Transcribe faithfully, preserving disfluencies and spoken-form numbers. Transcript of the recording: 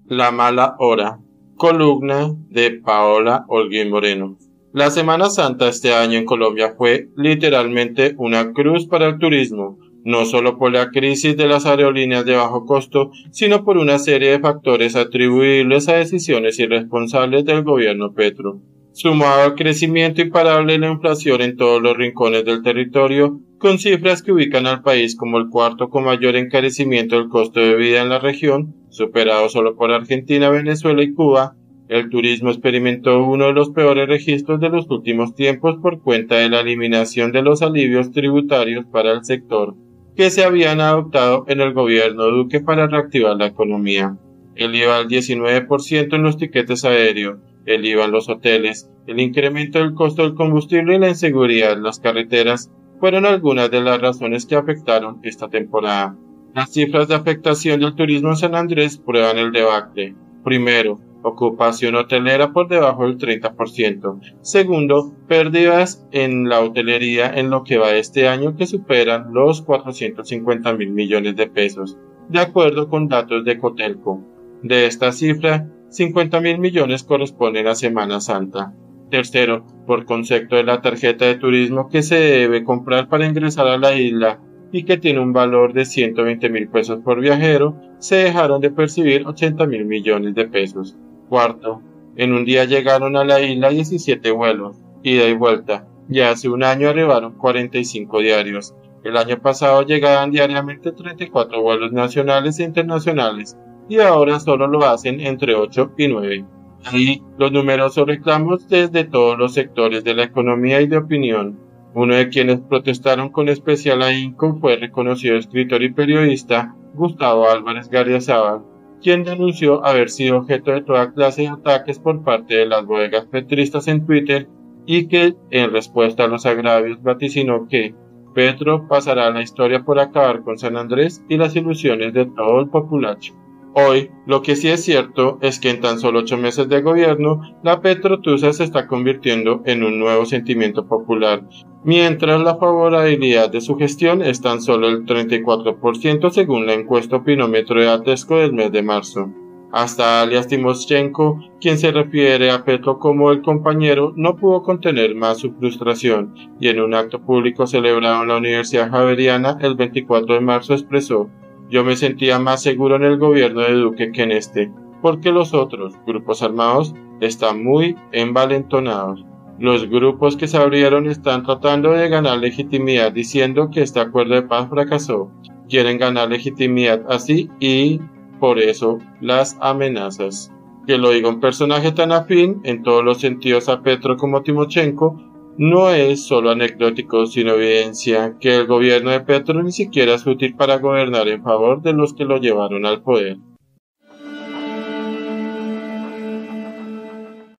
La mala hora. Columna de Paola Holguín Moreno. La Semana Santa este año en Colombia fue literalmente una cruz para el turismo, no solo por la crisis de las aerolíneas de bajo costo, sino por una serie de factores atribuibles a decisiones irresponsables del gobierno Petro. Sumado al crecimiento imparable de la inflación en todos los rincones del territorio, con cifras que ubican al país como el cuarto con mayor encarecimiento del costo de vida en la región, superado solo por Argentina, Venezuela y Cuba, el turismo experimentó uno de los peores registros de los últimos tiempos por cuenta de la eliminación de los alivios tributarios para el sector que se habían adoptado en el gobierno Duque para reactivar la economía. El I V A al diecinueve por ciento en los tiquetes aéreos, el I V A en los hoteles, el incremento del costo del combustible y la inseguridad en las carreteras fueron algunas de las razones que afectaron esta temporada. Las cifras de afectación del turismo en San Andrés prueban el debacle. Primero, ocupación hotelera por debajo del treinta por ciento. Segundo, pérdidas en la hotelería en lo que va este año que superan los cuatrocientos cincuenta mil millones de pesos, de acuerdo con datos de Cotelco. De esta cifra, cincuenta mil millones corresponden a Semana Santa. Tercero, por concepto de la tarjeta de turismo que se debe comprar para ingresar a la isla y que tiene un valor de ciento veinte mil pesos por viajero, se dejaron de percibir ochenta mil millones de pesos. Cuarto, en un día llegaron a la isla diecisiete vuelos, ida y vuelta, y hace un año arribaron cuarenta y cinco diarios. El año pasado llegaban diariamente treinta y cuatro vuelos nacionales e internacionales, y ahora solo lo hacen entre ocho y nueve. Ahí los numerosos reclamos desde todos los sectores de la economía y de opinión. Uno de quienes protestaron con especial ahínco fue el reconocido escritor y periodista Gustavo Álvarez Gardiazabal, quien denunció haber sido objeto de toda clase de ataques por parte de las bodegas petristas en Twitter y que, en respuesta a los agravios, vaticinó que Petro pasará a la historia por acabar con San Andrés y las ilusiones de todo el populacho. Hoy, lo que sí es cierto es que en tan solo ocho meses de gobierno, la Petrotusa se está convirtiendo en un nuevo sentimiento popular, mientras la favorabilidad de su gestión es tan solo el treinta y cuatro por ciento según la encuesta Opinómetro de Atesco del mes de marzo. Hasta alias Timoshenko, quien se refiere a Petro como el compañero, no pudo contener más su frustración y en un acto público celebrado en la Universidad Javeriana el veinticuatro de marzo expresó: "Yo me sentía más seguro en el gobierno de Duque que en este, porque los otros grupos armados están muy envalentonados. Los grupos que se abrieron están tratando de ganar legitimidad diciendo que este acuerdo de paz fracasó. Quieren ganar legitimidad así y por eso las amenazas". Que lo diga un personaje tan afín en todos los sentidos a Petro como Timoshenko no es solo anecdótico, sino evidencia que el gobierno de Petro ni siquiera es útil para gobernar en favor de los que lo llevaron al poder.